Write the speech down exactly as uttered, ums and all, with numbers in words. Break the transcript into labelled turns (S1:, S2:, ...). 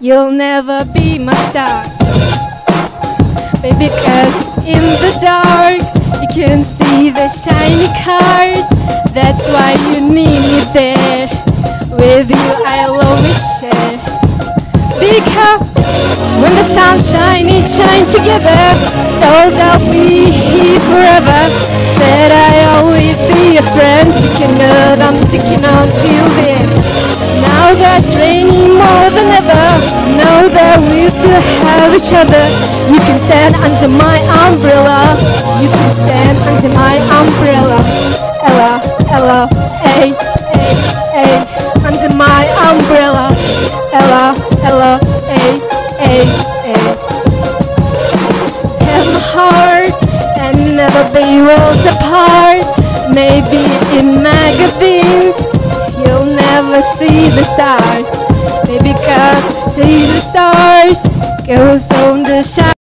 S1: you'll never be my star. Baby, cause in the dark you can see the shiny cars. That's why you need me there. With you I'll always share. Because when the sun's shining, shine together. So that we here forever. Said I always be a friend. You know I'm sticking on till then. Now that it's raining more than ever, know that we still have each other. You can stand under my umbrella. You can stand under my umbrella. Ella, Ella, ay, ay, ay. Under my umbrella. Ella, Ella, ay, ay, ay. Have my heart and never be worlds apart. Maybe in magazines you'll never see the stars. Maybe cause see the stars goes on the shine.